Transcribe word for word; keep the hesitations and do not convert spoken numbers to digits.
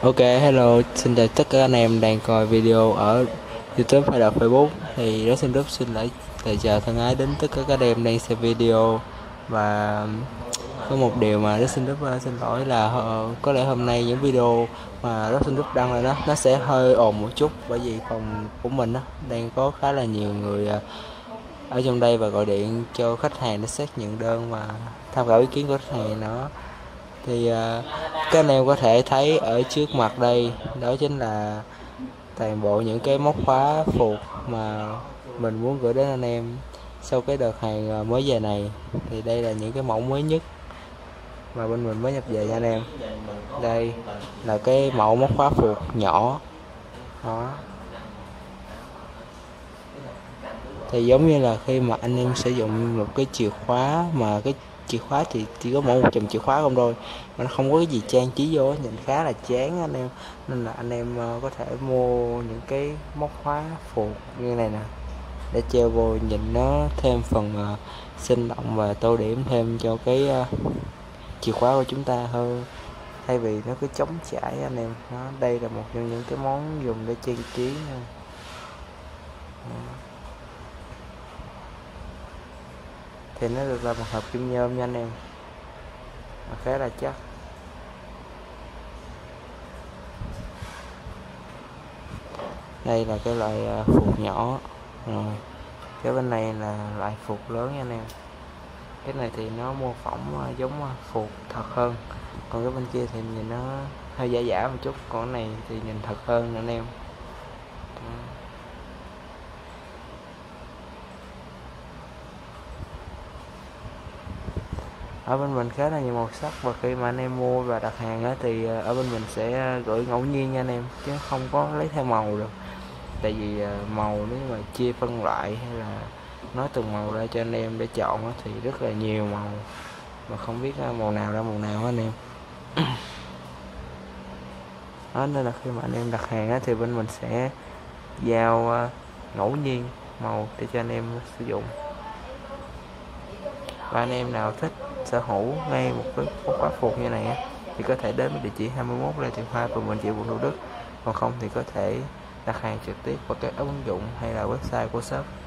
Ok, hello, xin chào tất cả anh em đang coi video ở YouTube hay là Facebook. Thì rất xin rất xin lại lời chào thân ái đến tất cả các anh em đang xem video. Và có một điều mà rất xin rất uh, xin lỗi là uh, có lẽ hôm nay những video mà rất xin rất đăng lên đó nó sẽ hơi ồn một chút, bởi vì phòng của mình đó đang có khá là nhiều người uh, ở trong đây và gọi điện cho khách hàng để xác nhận đơn và tham khảo ý kiến của khách hàng nó. Thì uh, các anh em có thể thấy ở trước mặt đây, đó chính là toàn bộ những cái móc khóa phuộc mà mình muốn gửi đến anh em sau cái đợt hàng mới về này. Thì đây là những cái mẫu mới nhất mà bên mình mới nhập về nha anh em. Đây là cái mẫu móc khóa phuộc nhỏ đó. Thì giống như là khi mà anh em sử dụng một cái chìa khóa, mà cái chìa khóa thì chỉ có mỗi một chùm chìa khóa không thôi, mà nó không có cái gì trang trí vô, nhìn khá là chán anh em. Nên là anh em có thể mua những cái móc khóa phuộc như này nè để treo vô, nhìn nó thêm phần uh, sinh động và tô điểm thêm cho cái uh, chìa khóa của chúng ta hơn, thay vì nó cứ trống trải anh em. Đó, đây là một trong những cái món dùng để trang trí nha. Thì nó được làm bằng hợp kim nhôm nha anh em, khá là chắc. Đây là cái loại phuộc nhỏ, rồi cái bên này là loại phuộc lớn nha anh em. Cái này thì nó mô phỏng giống phuộc thật hơn, còn cái bên kia thì nhìn nó hơi giả giả một chút, còn cái này thì nhìn thật hơn anh em. Ở bên mình khá là nhiều màu sắc, và khi mà anh em mua và đặt hàng á, thì ở bên mình sẽ gửi ngẫu nhiên nha anh em, chứ không có lấy theo màu được. Tại vì màu nếu mà chia phân loại hay là nói từng màu ra cho anh em để chọn á, thì rất là nhiều màu mà không biết màu nào ra màu nào anh em. Đó, nên là khi mà anh em đặt hàng á, thì bên mình sẽ giao ngẫu nhiên màu để cho anh em sử dụng. Và anh em nào thích sở hữu ngay một cái móc khóa phuộc như này á, thì có thể đến với địa chỉ hai mươi mốt Lê Thiện Hoa, phường Bình Chiểu, quận Thủ Đức. Còn không thì có thể đặt hàng trực tiếp qua các ứng dụng hay là website của shop.